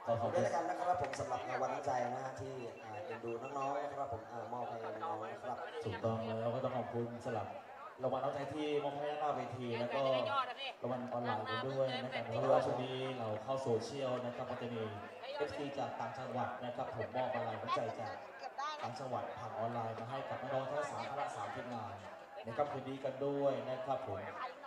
ขอบคุณด้วยกันนะครับผมสำหรับรางวัลน้ำใจนะฮะที่เอ็นดูน้องๆนะครับผมมอบให้น้องๆนะครับถูกต้องแล้วก็ต้องขอบคุณสำหรับรางวัลน้ำใจที่มอบให้หน้าเวทีแล้วก็รางวัลออนไลน์ไปด้วยนะครับเพราะว่าช่วงนี้เราเข้าโซเชียลนะครับก็จะมี FC จากต่างจังหวัดนะครับผมมอบอะไรน้ำใจจากต่างจังหวัดผ่านออนไลน์มาให้กับน้องๆทั้ง3คณะ3ทีมงานนะครับคืนนี้กันด้วยนะครับผม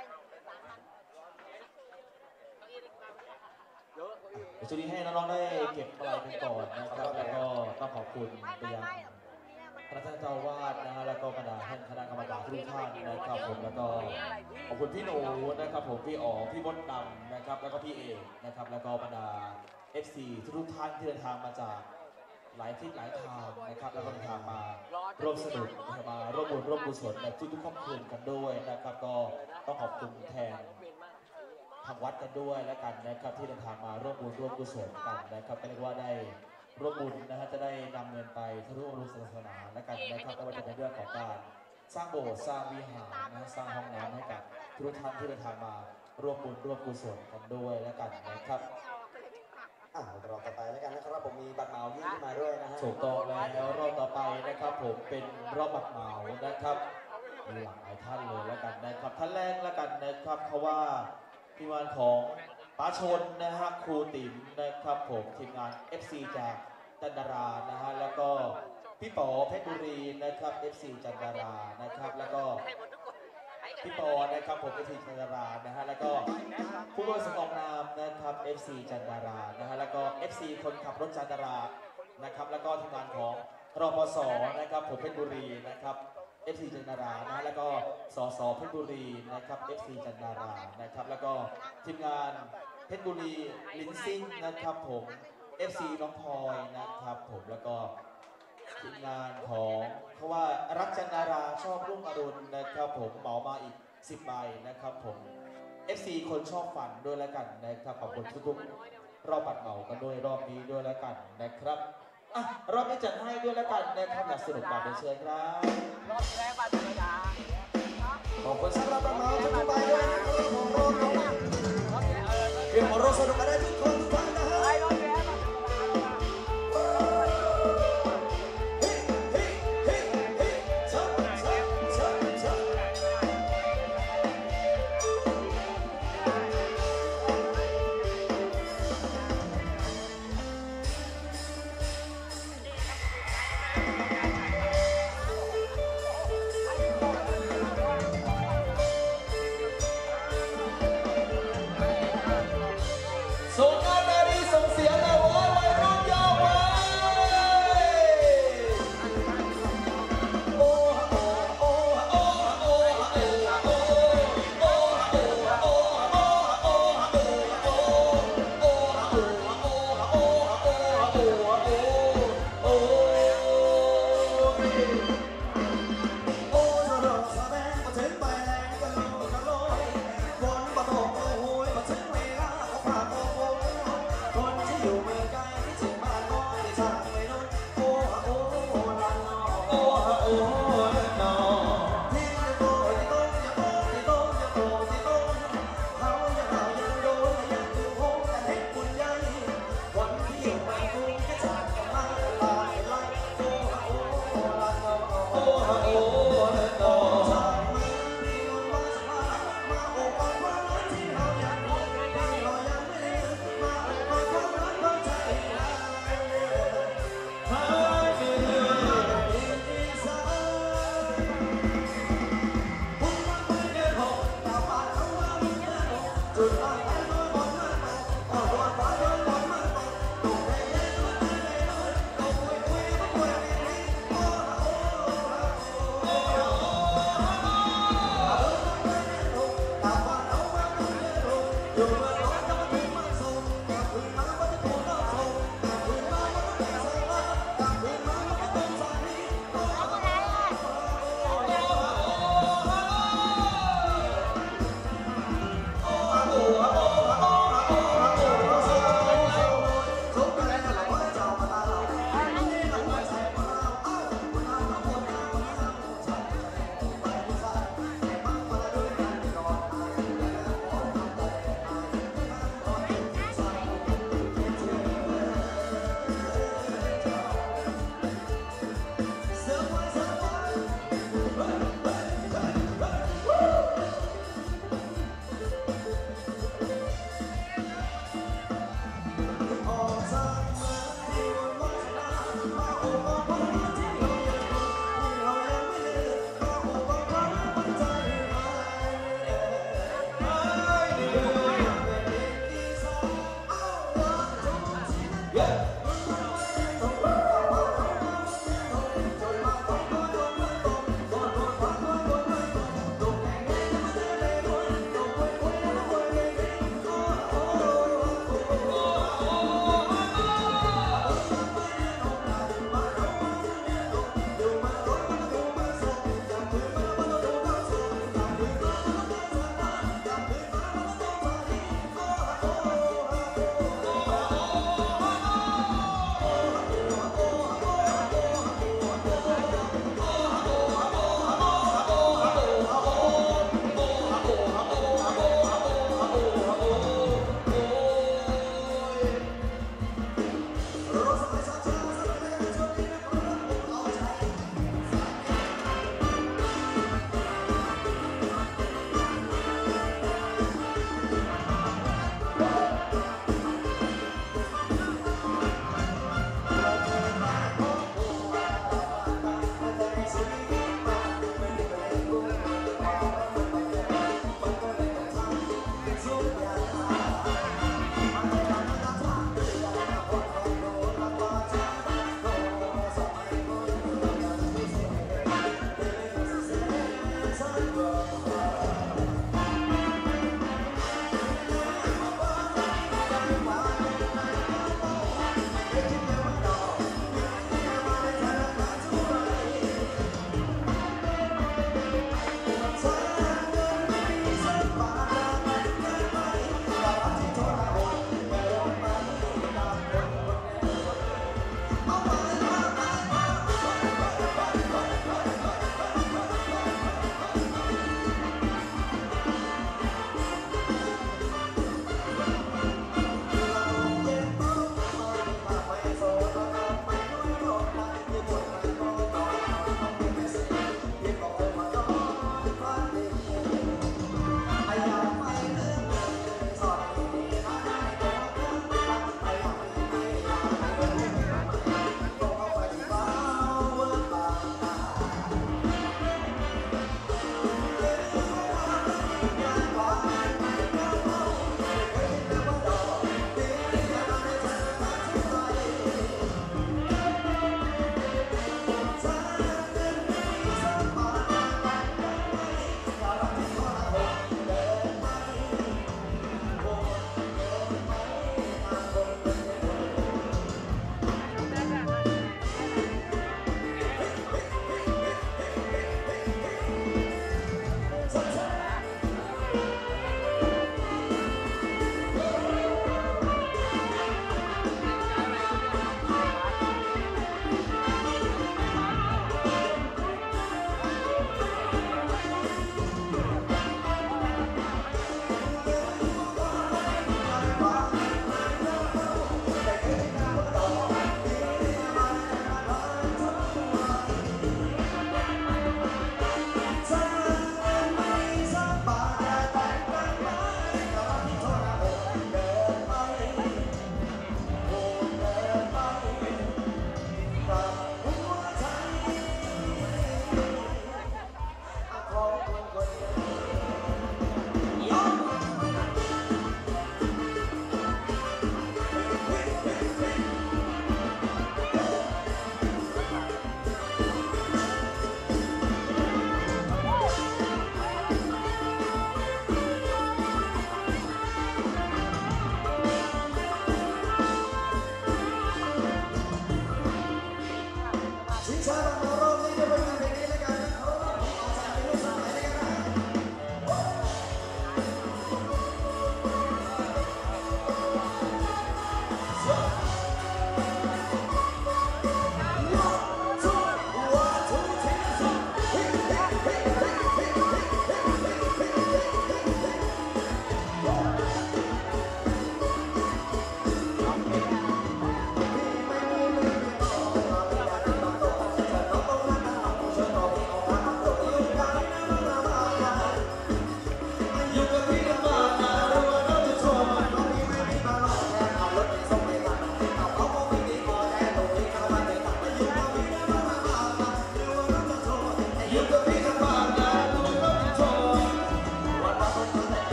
ช่วงนี้ให้น้องๆได้เก็บอะไรไปก่อนนะครับแล้วก็ต้องขอบคุณไปยังพระท่านเจ้าวาดนะฮะแล้วก็บรรดาท่านคณะกรรมการทุกท่านนะครับผมแล้วก็ขอบคุณพี่หนูนะครับผมพี่อ๋อพี่มดดำนะครับแล้วก็พี่เอกนะครับแล้วก็บรรดา FC ทุกท่านที่เดินทางมาจากหลายที่หลายทางนะครับแล้วก็เดินทางมาร่วมสนุกมาร่วมบุญร่วมกุศลในทุกๆค่ำคืนกันด้วยนะครับก็ต้องขอบคุณแทนทางวัดกันด้วยและกันนะครับที่เดินทางมาร่วมบุญร่วมกุศลกันนะครับก็เรียกว่าได้ร่วมบุญนะฮะจะได้นำเงินไปทะลุอรุณศาสนาและกันนะครับก็ว่าจะเป็นเรื่องของการสร้างโบสถ์สร้างวิหารนะสร้างห้องน้ำให้กับทุกท่านที่เดินทางมาร่วมบุญร่วมกุศลกันด้วยและกันนะครับรอบต่อไปแล้วกันนะครับผมมีบัตรเหมายื่นขึ้นมาด้วยนะฮะถูกต้องแล้วรอบต่อไปนะครับผมเป็นรอบบัตรเหมานะครับมีหลากหลายท่านเลยแล้วกันนะครับท่านแรกแล้วกันนะครับเพราะว่าทีมงานของป้าชนนะฮะครูติ๋มนะครับผมทีมงาน FC จากจันดารานะฮะแล้วก็พี่ป๋อเพชรบุรีนะครับ FC จันดารานะครับแล้วก็พี่ปอนะครับผม FC จันดารานะฮะแล้วก็ผู้บริสกองนามนะครับ FC จันดารานะฮะแล้วก็ FC คนขับรถจันดารานะครับแล้วก็ทีมงานของรปสนะครับผมเพชรบุรีนะครับ FC จันดารานะแล้วก็สสเพชรบุรีนะครับ FC จันดารานะครับแล้วก็ทีมงานเพชรบุรีลินซิ่งนะครับผม FC น้องพลอยนะครับผมแล้วก็ทีมงานของเขาว่ารักจันดาราชอบรุ่งอรุณนะครับผมเหมามาอีก10ใบนะครับผม FC คนชอบฝันด้วยแล้วกันนะครับขอบคุณทุกๆรอบบัตรเหมากันด้วยรอบนี้ด้วยแล้วกันนะครับรอบนี้จัดให้ด้วยแล้วกันนะครับอยากสนุกแบบเชิญครับรอบแรกบัตรธรรมดาขอบคุณสำหรับบัตรเหมาทุกใบด้วยนะครับผมรอบนี้เรียนหัวเราะสนุกกันได้ทุกคนทุกท่านนะฮะโซน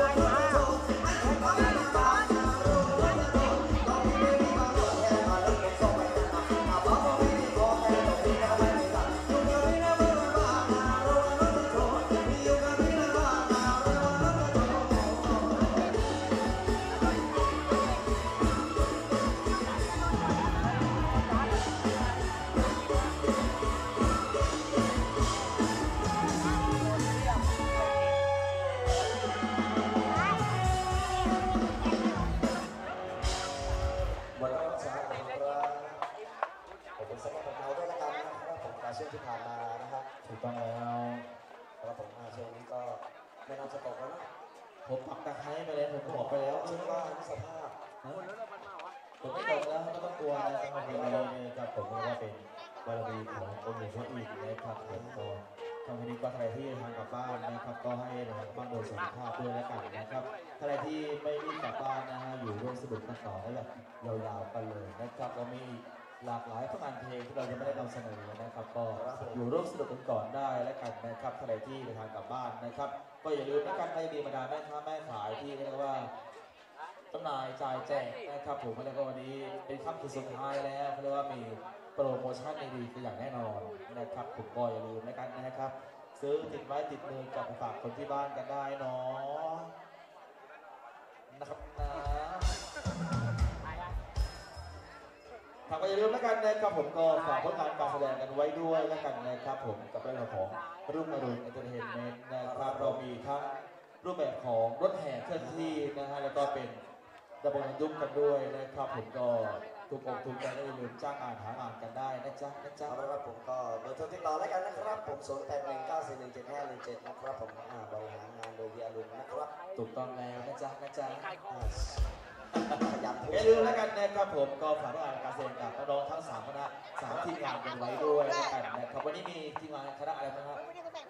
หมดแล้วสาธุครับขอบคุณสำหรับเราด้วยละกันนะครับผมการเชื่อที่ผ่านมานะครับถูกต้องแล้วครับผมช่วงนี้ก็ไม่น่าจะตกแล้วนะผมปักตะไคร้ไปแล้วผมบอกไปแล้วชุดว่าสภาพผมไม่ตกแล้วไม่ต้องกลัวนะครับวันนี้นะครับผมว่าเป็นบารมีขององค์หลวงพ่ออีกนะครับผมก็ทางคดีก็ใครที่ทางกลับบ้านนะครับก็ให้ทางบ้านโดยสุขภาพด้วยแล้วกันนะครับใครที่ไม่รีบกลับบ้านนะฮะอยู่ร่วมสนุกกันต่อได้แบบยาวๆกันเลยนะครับเรามีหลากหลายผลงานเพลงที่เรายังไม่ได้นำเสนอนะครับก็อยู่ร่วมสนุกกันก่อนได้แล้วกันนะครับใครที่เดินทางกลับบ้านนะครับก็อย่าลืมนะครับในดีบรรดาแม่ค้าแม่ขายที่เรียกว่าจำหน่ายจ่ายแจกนะครับผมแล้วก็วันนี้เป็นค่ำคืนสุดท้ายแล้วเขาเรียกว่ามีโปรโมชั่นดีๆอย่างแน่นอนนะครับผมก็อย่าลืมแล้วกันนะครับซื้อติดไว้ติดมือกลับไปฝากคนที่บ้านกันได้เนาะนะครับนะครับก็อย่าลืมแล้วกันนะครับผมก็ฝากผลงานการแสดงกันไว้ด้วยแล้วกันนะครับผมกับเรื่องของรุ่งอรุณเอนเตอร์เทนเมนต์นะครับเรามีทั้งรูปแบบของรถแห่เคลื่อนที่นะฮะแล้วก็เป็นระบบยุคกันด้วยนะครับผมก็ทุกองค์ทุกใจก็อย่าลืมจ้างงานหางานกันได้นะจ๊ะนะจ๊ะเอาละครับผมก็เบอร์โทรติดต่อแล้วกันนะครับผม0819417517นะครับผมบริหารงานโดยเฮียลุงนะครับถูกต้องแล้วนะจ๊ะนะจ๊ะขยันพูดอย่าลืมแล้วกันนะครับผมก็ฝากผลงานการแสดงกับน้องๆทั้ง3คณะ3ทีมงานกันไว้ด้วยแล้วกันนะครับวันนี้มีทีมงานคณะอะไรบ้างครับ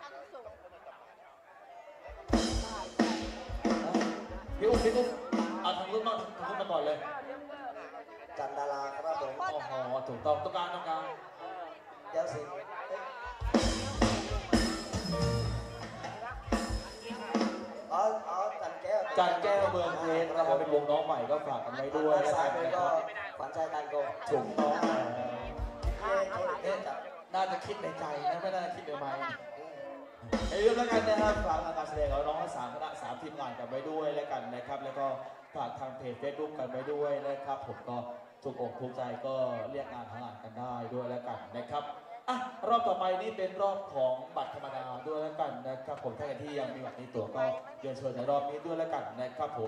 พี่อุ้มเอาทางรุ่นมาก่อนเลยจันดาราครับผมโอ้โหถูกต้องต้องการเดี๋ยวสิเอาจันแก้วจันแก้วเมืองเพชรนะครับเป็นวงน้องใหม่ก็ฝากกันไว้ด้วยด้านแล้วซ้ายกันมือนะคก็รับฝันใจตันโกถูกต้องน่าจะคิดในใจนะไม่น่าคิดในไม้ไอ้เรื่องแล้วกันนะครับฝากทางการแสดงของน้องทั้ง3คณะ3ทีมงานกันไว้ด้วยแล้วกันนะครับแล้วก็ฝากทางเพจเฟซบุ๊กกันไว้ด้วยนะครับผมก็ถูกอกถูกใจก็เรียกงานทางงานกันได้ด้วยแล้วกันนะครับอ่ะรอบต่อไปนี่เป็นรอบของบัตรธรรมดาด้วยแล้วกันนะครับผมถ้าใครที่ยังมีบัตรนี้ตัวก็เรียนเชิญในรอบนี้ด้วยแล้วกันนะครับผม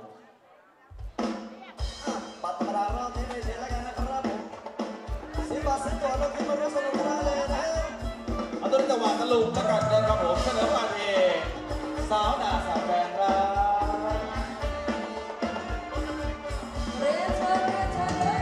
บัตรธรรมดารอบนี้ไม่เสียแล้วกันนะครับผม10 บาท10 ตัวเราขึ้นมาร่วมสนุกกันได้เลยนะเอาตัวนี้จังหวะตะลุงแล้วกันนะครับผมเสนอมาเองสาวหน้าสาวแฟนครับเรียนเชิญเรียนเชิญเลย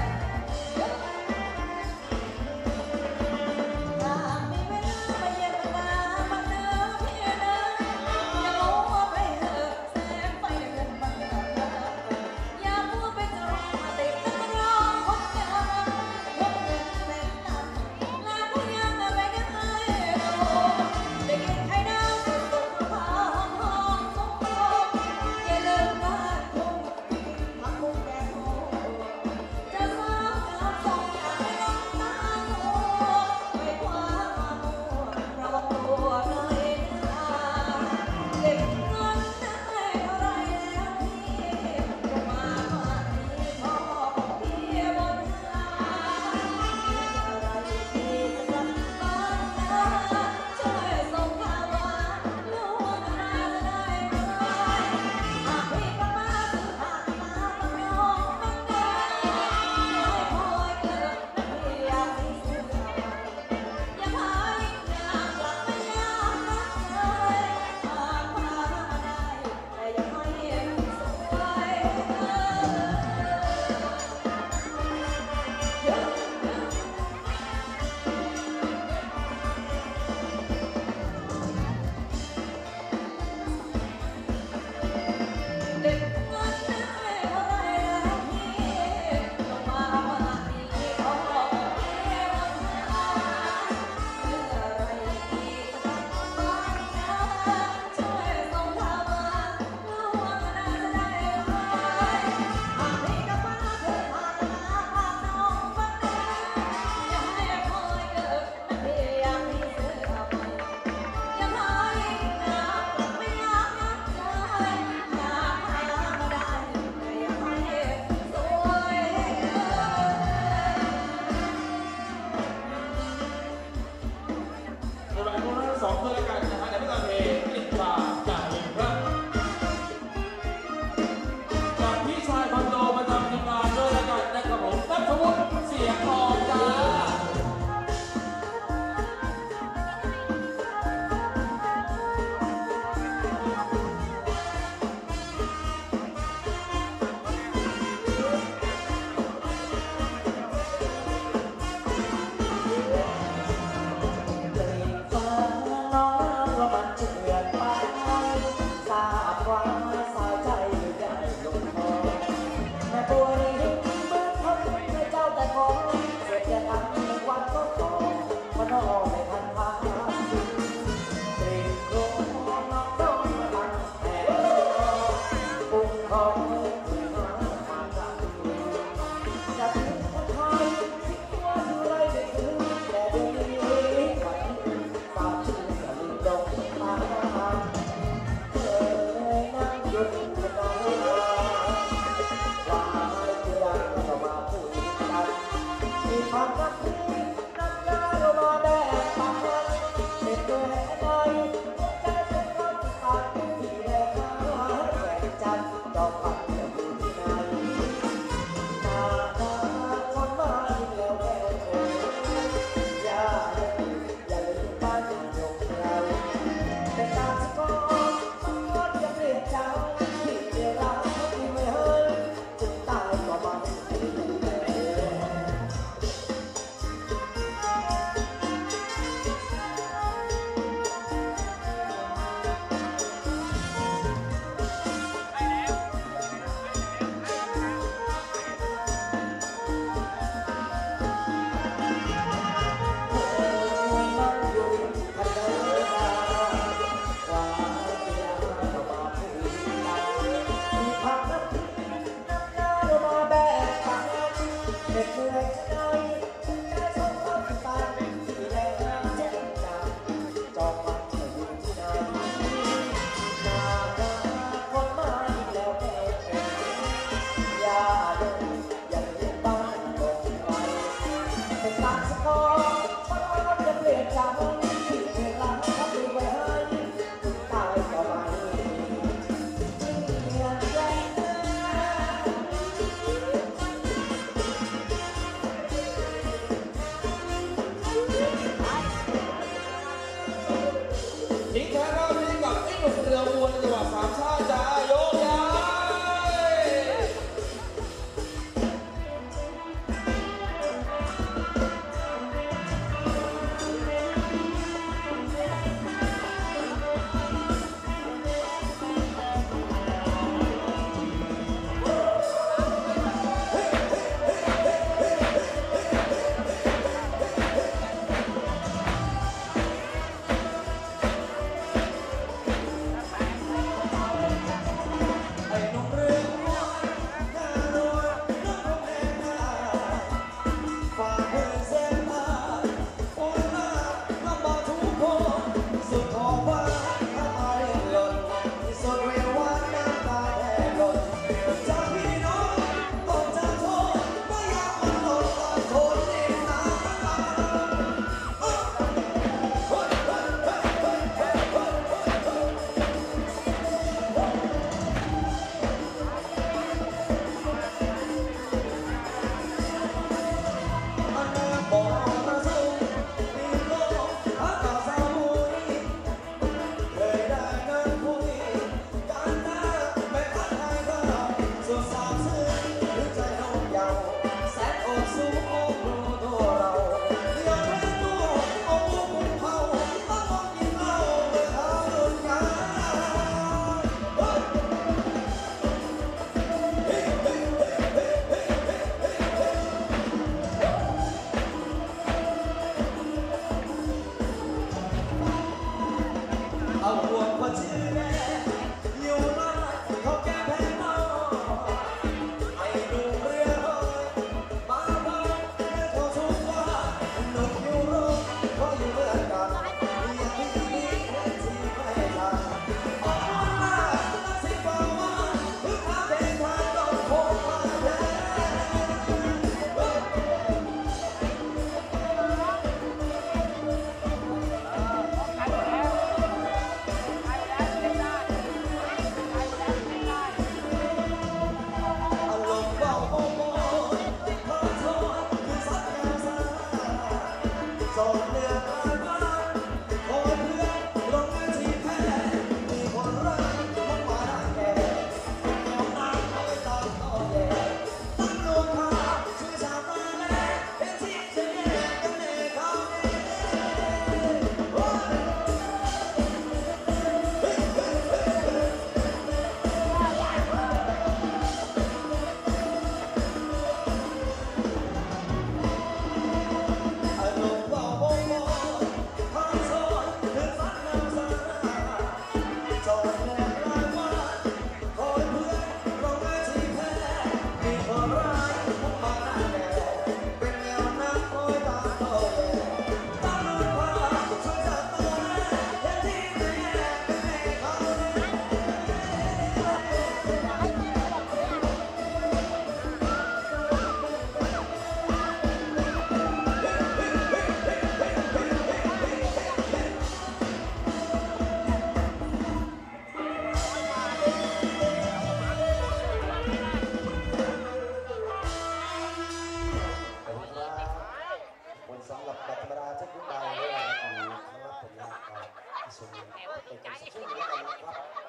ถ้ามีเวลามาเยี่ยมมาบ้านเดิมพี่นะอย่ามัวไปเถอะแสงไฟเงินบังตาอย่ามัวไปจองมาติดตะรองคนเดียวคนเงินแม่ตันลาผู้ยังไม่ได้ให้เราได้กินไข่ดาวสุดๆพาหอมหอมสง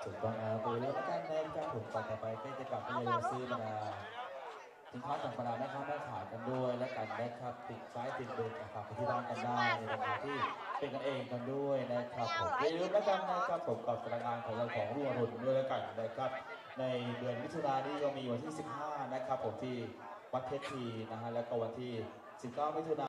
ถูกต้องครับไปเรื่อยแล้วกันนะครับผมต่อไปก็จะกลับไปเลยซื้อมาสินค้าต่างๆนะครับได้ขายกันด้วยและกันนะครับติดซ้ายติดเดินฝากไปที่ร้านกันได้ในราคาที่เป็นกันเองกันด้วยนะครับผมอย่าลืมแล้วกันนะครับผมกับพลังงานของเราของรุ่งอรุณด้วยแล้วกันนะครับในเดือนมิถุนายนนี้ก็มีวันที่ 15 นะครับผมที่วัดเพชรทีนะฮะแล้วก็วันที่ 19 มิถุนายน